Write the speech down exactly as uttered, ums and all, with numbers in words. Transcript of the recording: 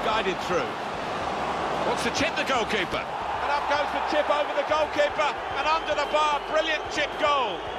guided through. Wants to chip the goalkeeper. And up goes the chip over the goalkeeper, and under the bar, brilliant chip goal.